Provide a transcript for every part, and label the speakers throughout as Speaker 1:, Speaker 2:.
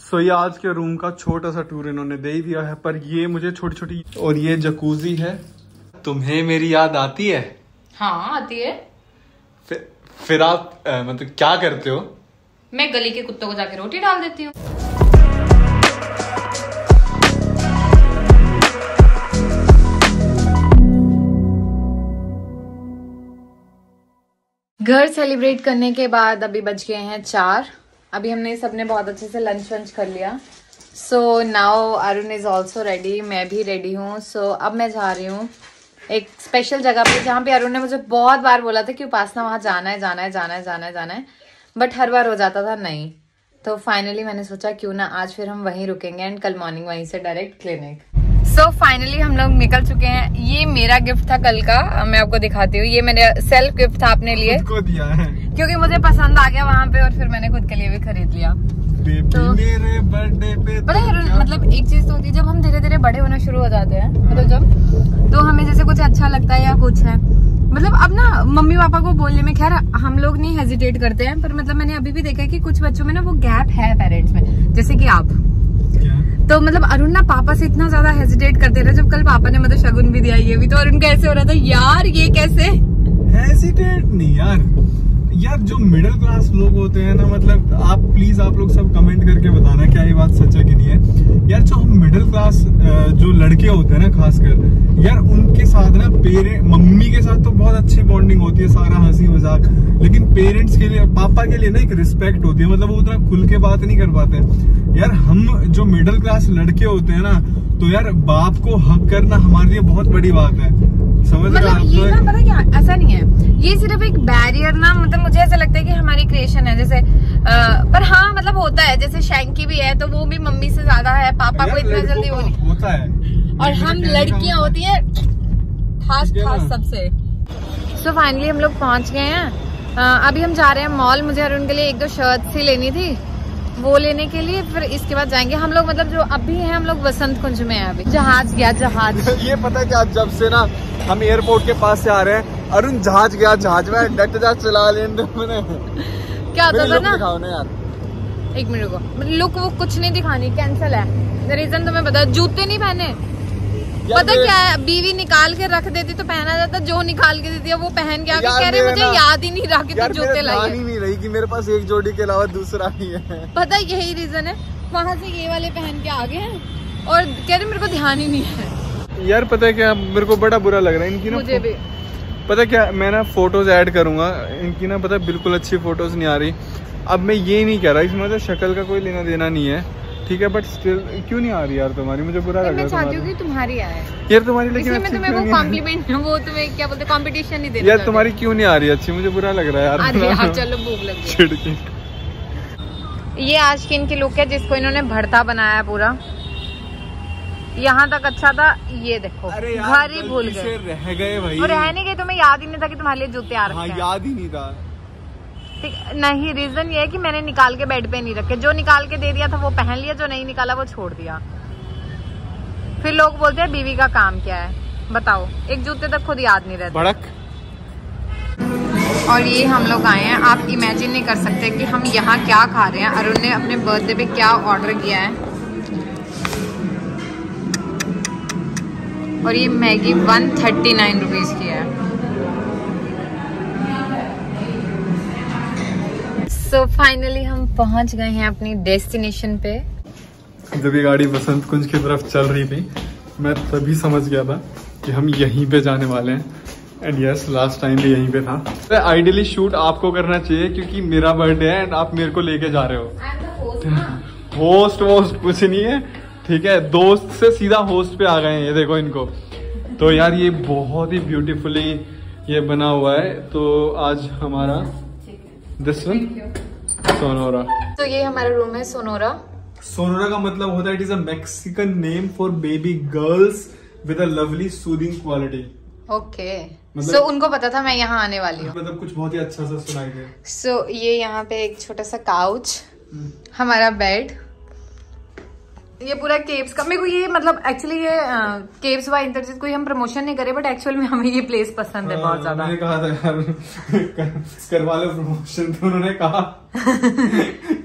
Speaker 1: सो ये आज के रूम का छोटा सा टूर इन्होंने दे ही दिया है, पर ये मुझे छोटी छोटी, और ये जकूजी है। तुम्हें मेरी याद आती है?
Speaker 2: हाँ आती है।
Speaker 1: फिर आप मतलब क्या करते हो?
Speaker 2: मैं गली के कुत्तों को जाके रोटी डाल देती हूँ। घर सेलिब्रेट करने के बाद अभी बज गए हैं 4। अभी हमने सबने बहुत अच्छे से लंच वंच कर लिया। So now Arun is also ready, मैं भी रेडी हूँ। सो अब मैं जा रही हूँ एक स्पेशल जगह पे जहाँ पे अरुण ने मुझे बहुत बार बोला था कि उपासना वहाँ जाना है, बट हर बार हो जाता था नहीं। तो फाइनली मैंने सोचा क्यों ना आज फिर हम वहीं रुकेंगे एंड कल मॉर्निंग वहीं से डायरेक्ट क्लिनिक। सो फाइनली हम लोग निकल चुके हैं। ये मेरा गिफ्ट था कल का, मैं आपको दिखाती हूँ। ये मेरे सेल्फ गिफ्ट था अपने लिए,
Speaker 1: खुद को दिया है
Speaker 2: क्योंकि मुझे पसंद आ गया वहाँ पे, और फिर मैंने खुद के लिए भी खरीद लिया।
Speaker 1: तो मेरे बर्थडे पे
Speaker 2: पता है मतलब एक चीज तो होती है, जब हम धीरे धीरे बड़े होना शुरू हो जाते हैं, मतलब जब तो हमें जैसे कुछ अच्छा लगता है या कुछ है, मतलब अब ना मम्मी पापा को बोलने में, खैर हम लोग नहीं हेजिटेट करते हैं, पर मतलब मैंने अभी भी देखा है कि कुछ बच्चों में ना वो गैप है पेरेंट्स में, जैसे कि आप। तो मतलब अरुण ना पापा से इतना ज्यादा हेजिटेट करते रहे, जब कल पापा ने मतलब शगुन भी दिया, ये भी, तो अरुण का ऐसे हो रहा था यार ये कैसे।
Speaker 1: हेजिटेट नहीं यार जो मिडिल क्लास लोग होते हैं ना, मतलब आप प्लीज आप लोग सब कमेंट करके बताना क्या ये बात सच है कि नहीं है यार। जो हम मिडिल क्लास जो लड़के होते हैं ना खासकर यार, उनके साथ ना मम्मी के साथ तो बहुत अच्छी बॉन्डिंग होती है, सारा हंसी मजाक, लेकिन पेरेंट्स के लिए, पापा के लिए ना एक रिस्पेक्ट होती है, मतलब वो उतना खुल के बात नहीं कर पाते यार। हम जो मिडिल क्लास लड़के होते हैं ना, तो यार बाप को हक करना हमारे लिए बहुत बड़ी बात है, समझ रहे
Speaker 2: मतलब ये ना पता क्या, ऐसा नहीं है, ये सिर्फ एक बैरियर ना, मतलब मुझे ऐसा लगता है कि हमारी क्रिएशन है जैसे पर हाँ मतलब होता है, जैसे शैंकी भी है तो वो भी मम्मी से ज्यादा है, पापा को इतना जल्दी
Speaker 1: होता है,
Speaker 2: और हम लड़कियां होती है खास सबसे। सो फाइनली हम लोग पहुंच गए हैं। अभी हम जा रहे हैं मॉल। मुझे अरुण के लिए 1-2 शर्ट सी लेनी थी, वो लेने के लिए, फिर इसके बाद जाएंगे हम लोग, मतलब जो अभी है हम लोग वसंत कुंज में है। अभी जहाज गया जहाज
Speaker 1: ये पता है क्या, जब से ना हम एयरपोर्ट के पास से आ रहे हैं, अरुण जहाज गया जहाज में डट जा चला लेने मैंने
Speaker 2: क्या होता था ना
Speaker 1: यार।
Speaker 2: 1 मिनट को लुक वो कुछ नहीं दिखानी, कैंसिल है। रीजन तुम्हें पता है, जूते नहीं पहने। पता क्या है, बीवी निकाल के रख देती तो पहना जाता, जो निकाल के देती है वो पहन के आके कह रहे मुझे याद ही नहीं रहा कि तुम जूते लाई है।
Speaker 1: नहीं रही कि मेरे पास एक जोड़ी के अलावा दूसरा नहीं है।
Speaker 2: पता है यही रीजन है, वहाँ से ये वाले पहन के आ गए हैं और कह रहे मेरे को ध्यान ही नहीं है।
Speaker 1: यार पता है क्या, मेरे को बड़ा बुरा लग रहा है इनकी ना,
Speaker 2: मुझे भी।
Speaker 1: पता क्या, मैं ना फोटोज ऐड करूंगा इनकी ना, पता बिल्कुल अच्छी फोटोज नहीं आ रही। अब मैं ये नहीं कह रहा, इसमें तो शक्ल का कोई लेना देना नहीं है, ठीक है, बट स्टिल क्यों नहीं आ रही यार तुम्हारी, मुझे बुरा लग रहा है।
Speaker 2: मैं चाहती हूँ कि तुम्हारी आए
Speaker 1: यार तुम्हारी, लेकिन
Speaker 2: मैं तुम्हें वो कॉम्प्लीमेंट, वो तुम्हें क्या बोलते, कंपटीशन नहीं देना
Speaker 1: यार। तुम्हारी क्यों नहीं आ रही अच्छी, मुझे बुरा लग रहा है यार।
Speaker 2: अरे यार चलो भूख लग गई। ये आज की इनकी लुक है जिसको इन्होंने भरता बनाया पूरा, यहाँ तक अच्छा था, ये देखो घर ही भूल गए,
Speaker 1: रह गए भाई।
Speaker 2: और रह नहीं गए, तुम्हें याद ही नहीं था कि तुम्हारे लिए जूते आ रखे हैं।
Speaker 1: याद ही नहीं था।
Speaker 2: ठीक नहीं, रीजन ये है कि मैंने निकाल के बेड पे नहीं रखे, जो निकाल के दे दिया था वो पहन लिया, जो नहीं निकाला वो छोड़ दिया। फिर लोग बोलते हैं बीवी का काम क्या है, बताओ, एक जूते तक खुद याद नहीं रहते।
Speaker 1: बड़क।
Speaker 2: और ये हम लोग आए हैं, आप इमेजिन नहीं कर सकते कि हम यहाँ क्या खा रहे हैं। अरुण ने अपने बर्थडे पे क्या ऑर्डर किया है, और ये मैगी 139 रुपीज की है। सो फाइनली हम पहुंच गए हैं अपनी डेस्टिनेशन पे।
Speaker 1: जब ये गाड़ी बसंत कुंज की तरफ चल रही थी, मैं तभी समझ गया था कि हम यहीं पे जाने वाले हैं। एंड यस, लास्ट टाइम भी यहीं पे था। आइडियली शूट आपको करना चाहिए क्योंकि मेरा बर्थडे है एंड आप मेरे को लेके जा रहे हो। होस्ट वोस्ट कुछ नहीं है, ठीक है, दोस्त से सीधा होस्ट पे आ गए हैं। ये देखो इनको, तो यार ये बहुत ही ब्यूटीफुली ये बना हुआ है। तो आज हमारा दिस वन सोनोरा।
Speaker 2: तो ये हमारा रूम है सोनोरा।
Speaker 1: सोनोरा का मतलब होता है it is a Mexican name for baby girls with a lovely soothing quality.
Speaker 2: Okay, so उनको पता था मैं यहाँ आने वाली हूँ,
Speaker 1: मतलब कुछ बहुत ही अच्छा सा सुनाई दे।
Speaker 2: सो ये यहाँ पे एक छोटा सा काउच, हमारा बेड, ये पूरा केव्स का। मेरे को ये मतलब एक्चुअली ये केव्स बाय इंद्रजीत, कोई हम प्रमोशन नहीं करे, बट एक्चुअल में हमें ये प्लेस पसंद है बहुत ज्यादा।
Speaker 1: मैंने कहा था यार करवा लो प्रमोशन, तो उन्होंने कहा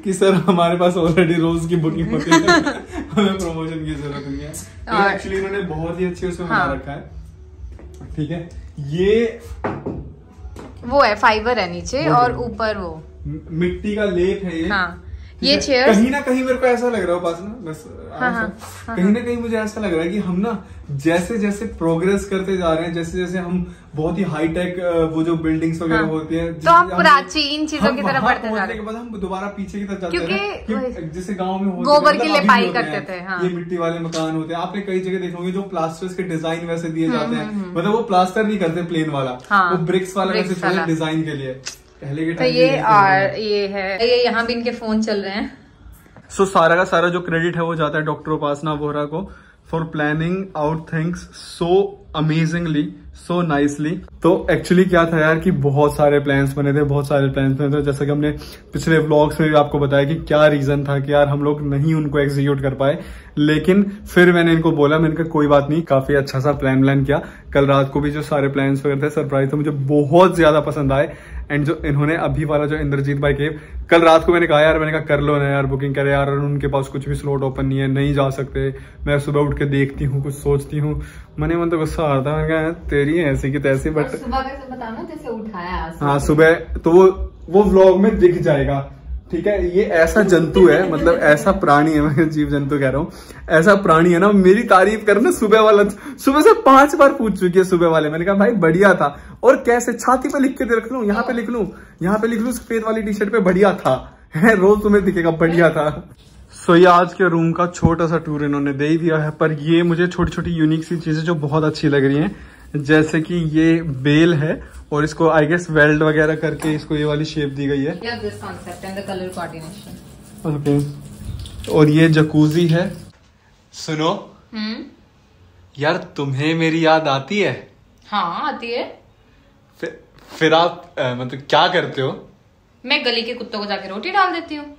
Speaker 1: कि सर हमारे पास ऑलरेडी रोज की बुकिंग होती है, हमें प्रमोशन की जरूरत नहीं है। तो एक्चुअली इन्होंने बहुत ही अच्छे उसमें बना रखा है, ठीक है। ये
Speaker 2: वो है फाइबर है नीचे और ऊपर वो
Speaker 1: मिट्टी का लेप है ये।
Speaker 2: हाँ, ये चेयर्स
Speaker 1: कहीं ना कहीं मेरे को ऐसा लग रहा है उपासना, बस कहीं ना कहीं मुझे ऐसा लग रहा है कि हम ना जैसे जैसे प्रोग्रेस करते जा रहे हैं, जैसे जैसे हम बहुत ही हाईटेक वो जो बिल्डिंग्स वगैरह होती हैं,
Speaker 2: तो हम प्राचीन चीजों की तरफ बढ़ते जा रहे हैं।
Speaker 1: के बाद हम दोबारा पीछे की तरफ जाते हैं,
Speaker 2: क्योंकि
Speaker 1: जैसे गांव में
Speaker 2: गोबर की लिपाई करते थे।
Speaker 1: ये मिट्टी वाले मकान होते हैं, आपने कई जगह देखोगे जो प्लास्टर्स के डिजाइन वैसे दिए जाते हैं, मतलब वो प्लास्टर नहीं करते प्लेन वाला, वो ब्रिक्स वाला वैसे डिजाइन के लिए पहले के टाइम।
Speaker 2: ये है, ये यहाँ भी इनके फोन चल रहे हैं।
Speaker 1: सो सारा का सारा जो क्रेडिट है वो जाता है डॉक्टर उपासना वोहरा को for planning out things so amazingly, so nicely. तो एक्चुअली क्या था यार कि बहुत सारे प्लान्स बने थे, जैसे कि हमने पिछले व्लॉग्स में भी आपको बताया कि क्या रीजन था कि यार हम लोग नहीं उनको एग्जीक्यूट कर पाए। लेकिन फिर मैंने इनको बोला, मैंने कहा कोई बात नहीं, काफी अच्छा सा प्लान किया। कल रात को भी जो सारे प्लान्स वगैरह थे सरप्राइज तो मुझे बहुत ज्यादा पसंद आए। एंड जो इन्होंने अभी वाला जो इंद्रजीत भाई केव, कल रात को मैंने कहा यार, मैंने कहा कर लो ना यार बुकिंग करे यार, और उनके पास कुछ भी स्लॉट ओपन नहीं है, नहीं जा सकते। मैं सुबह उठ के देखती हूँ, कुछ सोचती हूँ, मन तो गुस्सा आता है, मैंने कहा तेरी है ऐसी की तैसी। बट
Speaker 2: सुबह कैसे बताना जैसे उठाया,
Speaker 1: हाँ सुबह तो वो व्लॉग में दिख जाएगा, ठीक है। ये ऐसा जंतु है, मतलब ऐसा प्राणी है, मैं जीव जंतु कह रहा हूँ, ऐसा प्राणी है ना, मेरी तारीफ करना सुबह वाला, सुबह से 5 बार पूछ चुकी है सुबह वाले। मैंने कहा भाई बढ़िया था, और कैसे छाती पे लिख के रख लूं, यहाँ पे लिख लूं, यहाँ पे लिख लूं सफेद वाली टी शर्ट पे बढ़िया था, है रोज तुम्हें दिखेगा बढ़िया था। सो ये आज के रूम का छोटा सा टूर इन्होंने दे ही दिया है, पर ये मुझे छोटी छोटी यूनिक सी चीजें जो बहुत अच्छी लग रही हैं, जैसे कि ये बेल है और इसको आई गेस वेल्ड वगैरह करके इसको ये वाली शेप दी गई है। ओके, और ये जकूजी है। सुनो यार, तुम्हें मेरी याद आती है?
Speaker 2: हाँ आती है।
Speaker 1: फिर आप मतलब क्या करते हो?
Speaker 2: मैं गली के कुत्तों को जाके रोटी डाल देती हूँ।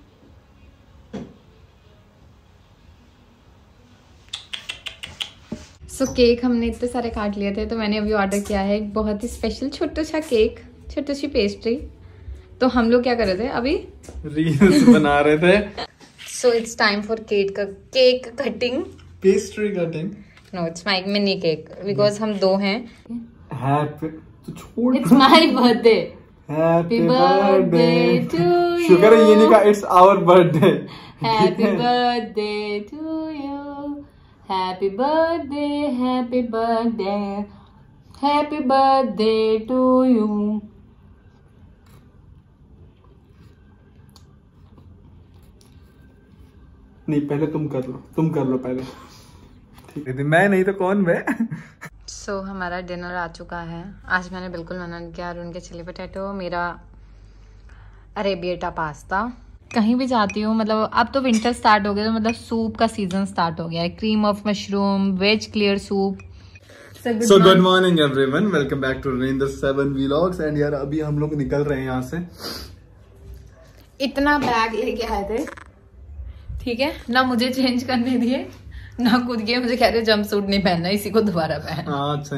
Speaker 2: सो केक हमने इतने सारे काट लिए थे, तो मैंने अभी ऑर्डर किया है एक बहुत ही स्पेशल छोटा सा केक, छोटी सी पेस्ट्री। तो हम लोग क्या कर रहे थे अभी?
Speaker 1: रील्स बना रहे थे।
Speaker 2: So it's time for cake cutting,
Speaker 1: pastry cutting.
Speaker 2: No it's my mini cake, because हम 2 हैं।
Speaker 1: It's
Speaker 2: my birthday.
Speaker 1: Happy birthday to you. शुक्र है ये नहीं कहा it's our birthday.
Speaker 2: Happy birthday to you, happy birthday, happy birthday, happy birthday to you.
Speaker 1: नहीं पहले तुम कर लो पहले, ठीक है। मैं नहीं तो कौन मैं।
Speaker 2: सो हमारा डिनर आ चुका है। आज मैंने बिल्कुल मना नहीं किया, उनके चिली पोटैटो, मेरा अरेबिएटा पास्ता। कहीं भी जाती हूँ, मतलब अब तो विंटर स्टार्ट हो गया, तो मतलब सूप का सीजन स्टार्ट हो गया है। Cream of mushroom, veg clear soup.
Speaker 1: So good morning everyone, welcome back to render 7 vlogs. And यार अभी हम लोग निकल रहे हैं यहाँ से।
Speaker 2: इतना बैग लेके आए थे, ठीक है ना, मुझे चेंज करने दिए ना खुद के। मुझे कह रहे जंप सूट नहीं पहनना, इसी को दोबारा पहन।
Speaker 1: अच्छा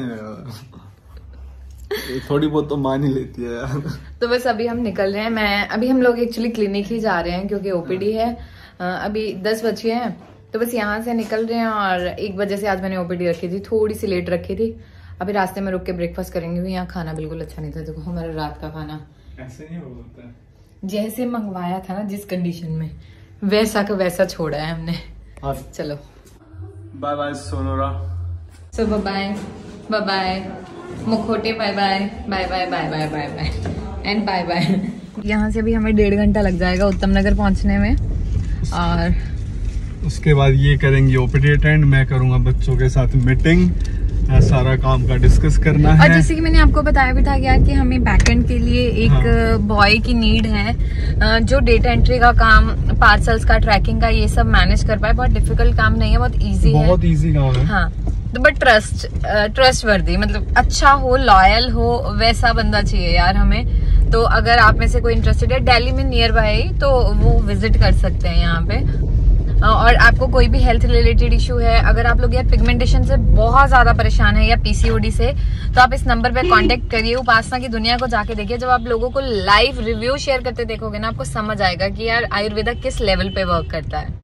Speaker 1: थोड़ी बहुत तो मान ही लेती है यार।
Speaker 2: तो बस अभी हम निकल रहे हैं। अभी हम लोग एक्चुअली क्लिनिक ही जा रहे हैं, क्योंकि ओपीडी है। अभी 10 बजे हैं, तो बस यहाँ से निकल रहे हैं। और 1 बजे से आज मैंने ओपीडी रखी थी, थोड़ी सी लेट रखी थी। अभी रास्ते में रुक के ब्रेकफास्ट करेंगे। यहाँ खाना बिल्कुल अच्छा नहीं था। देखो हमारा रात का खाना
Speaker 1: ऐसे नहीं होता, जैसे
Speaker 2: मंगवाया था ना, जिस कंडीशन में, वैसा का वैसा छोड़ा है हमने। चलो
Speaker 1: bye bye Sonora.
Speaker 2: So bye bye मुखोटे, bye bye bye bye bye bye bye bye and bye bye. यहाँ से भी हमें 1.5 घंटा लग जाएगा उत्तम नगर पहुँचने में। और
Speaker 1: उसके बाद ये करेंगे ओपीडी अटेंड, मैं करूँगा बच्चों के साथ मीटिंग, सारा काम का डिस्कस करना है।
Speaker 2: और जैसे कि मैंने आपको बताया भी था यार कि हमें बैकएंड के लिए एक बॉय की नीड है, जो डेटा एंट्री का काम, पार्सल्स का, ट्रैकिंग का, ये सब मैनेज कर पाए। बहुत डिफिकल्ट काम नहीं है, बहुत इजी है,
Speaker 1: बहुत इजी काम है।
Speaker 2: हाँ, तो बट ट्रस्टवर्दी, मतलब अच्छा हो, लॉयल हो, वैसा बंदा चाहिए यार हमें। तो अगर आप में से कोई इंटरेस्टेड है, दिल्ली में नियर बाय, तो वो विजिट कर सकते हैं यहाँ पे। और और आपको कोई भी हेल्थ रिलेटेड इशू है, अगर आप लोग यार पिगमेंटेशन से बहुत ज्यादा परेशान है या पीसीओडी से, तो आप इस नंबर पे कांटेक्ट करिए। उपासना की दुनिया को जाके देखिए। जब आप लोगों को लाइव रिव्यू शेयर करते देखोगे ना, आपको समझ आएगा कि यार आयुर्वेदा किस लेवल पे वर्क करता है।